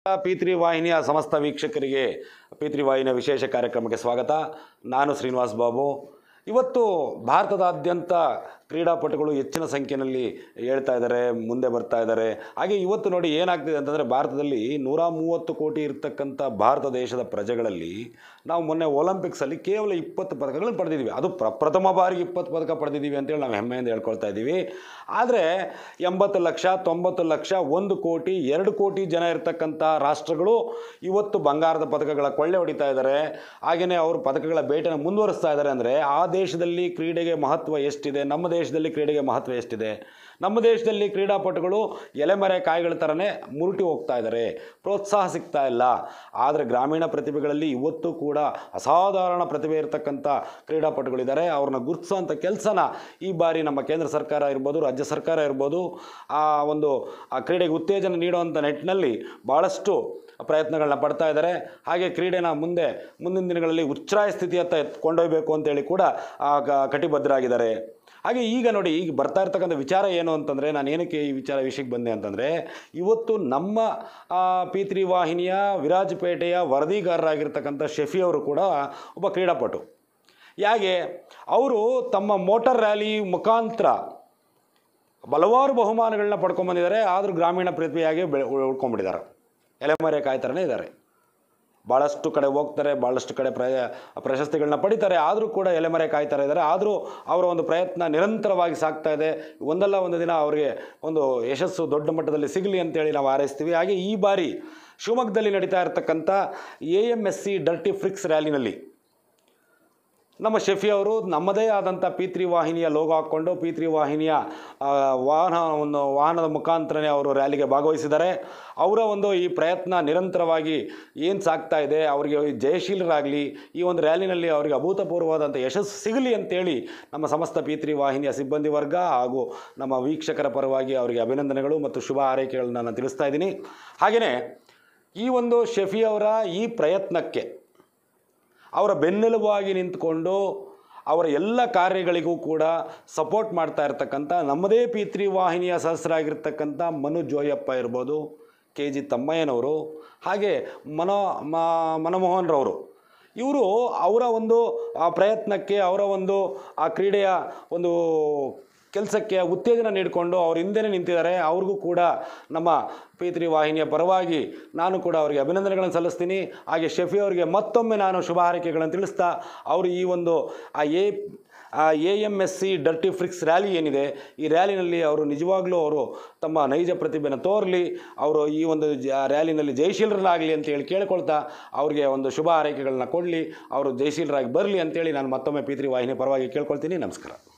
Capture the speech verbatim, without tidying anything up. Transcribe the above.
P three ವಾಹಿನಿಯ ಸಮಸ್ತ ವೀಕ್ಷಕರಿಗೆ ಪಿ ತ್ರೀ ವಾಹಿನಿಯ ವಿಶೇಷ ಕಾರ್ಯಕ್ರಮಕ್ಕೆ ಸ್ವಾಗತ. ನಾನು ಶ್ರೀನಿವಾಸ್ ಬಾಬು. ಇವತ್ತು ಭಾರತದಾದ್ಯಂತ ಕ್ರೀಡಾಪಟುಗಳು ಹೆಚ್ಚಿನ ಸಂಖ್ಯೆಯಲ್ಲಿ ಹೇಳ್ತಾ ಇದ್ದಾರೆ, ಮುಂದೆ ಬರ್ತಾ ಇದ್ದಾರೆ. ಹಾಗೆ ಇವತ್ತು ನೋಡಿ ಏನಾಗ್ತಿದೆ ಅಂತಂದರೆ, ಭಾರತದಲ್ಲಿ ನೂರ ಮೂವತ್ತು ಕೋಟಿ ಇರ್ತಕ್ಕಂಥ ಭಾರತ ದೇಶದ ಪ್ರಜೆಗಳಲ್ಲಿ ನಾವು ಮೊನ್ನೆ ಒಲಿಂಪಿಕ್ಸಲ್ಲಿ ಕೇವಲ ಇಪ್ಪತ್ತು ಪದಕಗಳನ್ನು ಪಡೆದಿದ್ದೀವಿ. ಅದು ಪ್ರ ಪ್ರಥಮ ಬಾರಿಗೆ ಇಪ್ಪತ್ತು ಪದಕ ಪಡೆದಿದ್ದೀವಿ ಅಂತೇಳಿ ನಾವು ಹೆಮ್ಮೆಯಿಂದ ಹೇಳ್ಕೊಳ್ತಾ ಇದ್ದೀವಿ. ಆದರೆ ಎಂಬತ್ತು ಲಕ್ಷ ತೊಂಬತ್ತು ಲಕ್ಷ ಒಂದು ಕೋಟಿ ಎರಡು ಕೋಟಿ ಜನ ಇರ್ತಕ್ಕಂಥ ರಾಷ್ಟ್ರಗಳು ಇವತ್ತು ಬಂಗಾರದ ಪದಕಗಳ ಕೊಳ್ಳೆ ಹೊಡಿತಾ ಇದ್ದಾರೆ. ಹಾಗೆಯೇ ಅವರು ಪದಕಗಳ ಬೇಟೆನ ಮುಂದುವರಿಸ್ತಾ ಇದ್ದಾರೆ. ಅಂದರೆ ಆ ದೇಶದಲ್ಲಿ ಕ್ರೀಡೆಗೆ ಮಹತ್ವ ಎಷ್ಟಿದೆ, ನಮ್ಮ ದೇಶದಲ್ಲಿ ಕ್ರೀಡೆಗೆ ಮಹತ್ವ ಎಷ್ಟಿದೆ. ನಮ್ಮ ದೇಶದಲ್ಲಿ ಕ್ರೀಡಾಪಟುಗಳು ಎಲೆಮರೆ ಕಾಯಿಗಳ ಥರನೇ ಮುರುಟಿ ಹೋಗ್ತಾ ಇದ್ದಾರೆ, ಪ್ರೋತ್ಸಾಹ ಸಿಗ್ತಾ ಇಲ್ಲ. ಆದರೆ ಗ್ರಾಮೀಣ ಪ್ರತಿಭೆಗಳಲ್ಲಿ ಇವತ್ತು ಕೂಡ ಅಸಾಧಾರಣ ಪ್ರತಿಭೆ ಇರತಕ್ಕಂಥ ಕ್ರೀಡಾಪಟುಗಳಿದ್ದಾರೆ. ಅವ್ರನ್ನ ಗುರುತಿಸುವಂಥ ಕೆಲಸನ ಈ ಬಾರಿ ನಮ್ಮ ಕೇಂದ್ರ ಸರ್ಕಾರ ಇರ್ಬೋದು, ರಾಜ್ಯ ಸರ್ಕಾರ ಇರ್ಬೋದು, ಆ ಒಂದು ಆ ಕ್ರೀಡೆಗೆ ಉತ್ತೇಜನ ನೀಡುವಂಥ ನಿಟ್ಟಿನಲ್ಲಿ ಭಾಳಷ್ಟು ಪ್ರಯತ್ನಗಳನ್ನ ಪಡ್ತಾ ಇದ್ದಾರೆ. ಹಾಗೆ ಕ್ರೀಡೆನ ಮುಂದೆ ಮುಂದಿನ ದಿನಗಳಲ್ಲಿ ಉಚ್ಛ್ರಾಯ ಸ್ಥಿತಿಯತ್ತ ಕೊಂಡೊಯ್ಯಬೇಕು ಅಂತೇಳಿ ಕೂಡ ಕಟಿಬದ್ಧರಾಗಿದ್ದಾರೆ. ಹಾಗೆ ಈಗ ನೋಡಿ, ಈಗ ಬರ್ತಾ ಇರ್ತಕ್ಕಂಥ ವಿಚಾರ ಏನು ಅಂತಂದರೆ, ನಾನು ಏನಕ್ಕೆ ಈ ವಿಚಾರ ವಿಷಯಕ್ಕೆ ಬಂದೆ ಅಂತಂದರೆ, ಇವತ್ತು ನಮ್ಮ ಪಿ ತ್ರೀ ವಾಹಿನಿಯ ವಿರಾಜಪೇಟೆಯ ವರದಿಗಾರರಾಗಿರ್ತಕ್ಕಂಥ ಶಫಿ ಅವರು ಕೂಡ ಒಬ್ಬ ಕ್ರೀಡಾಪಟು. ಯಾಕೆ ಅವರು ತಮ್ಮ ಮೋಟಾರ್ ರ್ಯಾಲಿ ಮುಖಾಂತರ ಹಲವಾರು ಬಹುಮಾನಗಳನ್ನ ಪಡ್ಕೊಂಡ್ಬಂದಿದ್ದಾರೆ. ಆದರೂ ಗ್ರಾಮೀಣ ಪ್ರತಿಭೆಯಾಗಿ ಬೆ ಉಳ್ಕೊಂಡ್ಬಿಟ್ಟಿದ್ದಾರೆ, ಎಲೆಮರೆ ಕಾಯ್ತಾರನೇ ಇದ್ದಾರೆ. ಭಾಳಷ್ಟು ಕಡೆ ಹೋಗ್ತಾರೆ, ಭಾಳಷ್ಟು ಕಡೆ ಪ್ರ ಪ್ರಶಸ್ತಿಗಳನ್ನ ಪಡಿತಾರೆ, ಆದರೂ ಕೂಡ ಎಲೆಮರೆ ಕಾಯ್ತಾ ಇದ್ದಾರೆ. ಆದರೂ ಅವರ ಒಂದು ಪ್ರಯತ್ನ ನಿರಂತರವಾಗಿ ಸಾಗ್ತಾ ಇದೆ. ಒಂದಲ್ಲ ಒಂದು ದಿನ ಅವರಿಗೆ ಒಂದು ಯಶಸ್ಸು ದೊಡ್ಡ ಮಟ್ಟದಲ್ಲಿ ಸಿಗಲಿ ಅಂತೇಳಿ ನಾವು ಹಾರೈಸ್ತೀವಿ. ಹಾಗೆ ಈ ಬಾರಿ ಶಿವಮೊಗ್ಗದಲ್ಲಿ ನಡೀತಾ ಇರತಕ್ಕಂಥ A M S C dirty freaks ರ್ಯಾಲಿನಲ್ಲಿ ನಮ್ಮ ಶಫಿ ಅವರು ನಮ್ಮದೇ ಆದಂಥ ಪಿ ತ್ರೀ ವಾಹಿನಿಯ ಲೋಗೋ ಹಾಕ್ಕೊಂಡು ಪಿ ತ್ರೀ ವಾಹಿನಿಯ ವಾಹನ ಒಂದು ವಾಹನದ ಮುಖಾಂತರನೇ ಅವರು ರ್ಯಾಲಿಗೆ ಭಾಗವಹಿಸಿದ್ದಾರೆ. ಅವರ ಒಂದು ಈ ಪ್ರಯತ್ನ ನಿರಂತರವಾಗಿ ಏನು ಸಾಗ್ತಾ ಇದೆ, ಅವರಿಗೆ ಜಯಶೀಲರಾಗಲಿ, ಈ ಒಂದು ರ್ಯಾಲಿನಲ್ಲಿ ಅವರಿಗೆ ಅಭೂತಪೂರ್ವವಾದಂಥ ಯಶಸ್ಸು ಸಿಗಲಿ ಅಂತೇಳಿ ನಮ್ಮ ಸಮಸ್ತ ಪಿ ತ್ರೀ ವಾಹಿನಿಯ ಸಿಬ್ಬಂದಿ ವರ್ಗ ಹಾಗೂ ನಮ್ಮ ವೀಕ್ಷಕರ ಪರವಾಗಿ ಅವರಿಗೆ ಅಭಿನಂದನೆಗಳು ಮತ್ತು ಶುಭ ಹಾರೈಕೆಗಳನ್ನ ನಾನು ತಿಳಿಸ್ತಾ ಇದ್ದೀನಿ. ಹಾಗೆಯೇ ಈ ಒಂದು ಶಫಿ ಅವರ ಈ ಪ್ರಯತ್ನಕ್ಕೆ ಅವರ ಬೆನ್ನೆಲುಬಾಗಿ ನಿಂತ್ಕೊಂಡು ಅವರ ಎಲ್ಲ ಕಾರ್ಯಗಳಿಗೂ ಕೂಡ ಸಪೋರ್ಟ್ ಮಾಡ್ತಾ ಇರ್ತಕ್ಕಂಥ ನಮ್ಮದೇ ಪಿ ತ್ರೀ ವಾಹಿನಿಯ ಸದಸ್ಯರಾಗಿರ್ತಕ್ಕಂಥ ಮನು ಜೋಯಪ್ಪ ಇರ್ಬೋದು, ಕೆ ಜಿ ತಮ್ಮಯ್ಯನವರು, ಹಾಗೆ ಮನೋ ಮನಮೋಹನ್ರವರು, ಇವರು ಅವರ ಒಂದು ಆ ಪ್ರಯತ್ನಕ್ಕೆ, ಅವರ ಒಂದು ಆ ಕ್ರೀಡೆಯ ಒಂದು ಕೆಲಸಕ್ಕೆ ಉತ್ತೇಜನ ನೀಡಿಕೊಂಡು ಅವ್ರ ಹಿಂದೆನೇ ನಿಂತಿದ್ದಾರೆ. ಅವ್ರಿಗೂ ಕೂಡ ನಮ್ಮ ಪಿ ತ್ರೀ ವಾಹಿನಿಯ ಪರವಾಗಿ ನಾನು ಕೂಡ ಅವರಿಗೆ ಅಭಿನಂದನೆಗಳನ್ನು ಸಲ್ಲಿಸ್ತೀನಿ. ಹಾಗೆ ಶಫಿ ಅವರಿಗೆ ಮತ್ತೊಮ್ಮೆ ನಾನು ಶುಭ ಹಾರೈಕೆಗಳನ್ನು ತಿಳಿಸ್ತಾ, ಅವರು ಈ ಒಂದು ಆ A A M S C dirty freaks rally ಏನಿದೆ, ಈ ರ್ಯಾಲಿನಲ್ಲಿ ಅವರು ನಿಜವಾಗ್ಲೂ ಅವರು ತಮ್ಮ ನೈಜ ಪ್ರತಿಭೆನ ತೋರಲಿ, ಅವರು ಈ ಒಂದು ಜ ರ್ಯಾಲಿನಲ್ಲಿ ಜಯಶೀಲರಾಗಲಿ ಅಂತೇಳಿ ಕೇಳ್ಕೊಳ್ತಾ ಅವರಿಗೆ ಒಂದು ಶುಭ ಹಾರೈಕೆಗಳನ್ನ ಕೊಡಲಿ, ಅವರು ಜಯಶೀಲರಾಗಿ ಬರಲಿ ಅಂತೇಳಿ ನಾನು ಮತ್ತೊಮ್ಮೆ ಪಿ ತ್ರೀ ವಾಹಿನಿ ಪರವಾಗಿ ಕೇಳ್ಕೊಳ್ತೀನಿ. ನಮಸ್ಕಾರ.